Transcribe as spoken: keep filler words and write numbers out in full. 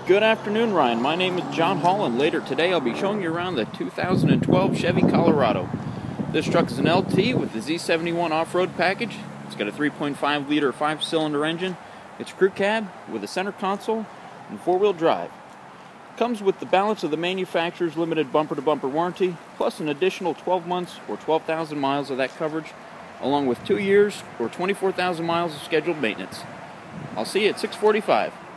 Good afternoon, Ryan. My name is John Hall, and later today I'll be showing you around the two thousand twelve Chevy Colorado. This truck is an L T with the Z seventy-one off-road package. It's got a three point five liter five-cylinder engine. It's crew cab with a center console and four-wheel drive. Comes with the balance of the manufacturer's limited bumper-to-bumper warranty, plus an additional twelve months or twelve thousand miles of that coverage, along with two years or twenty-four thousand miles of scheduled maintenance. I'll see you at six forty-five.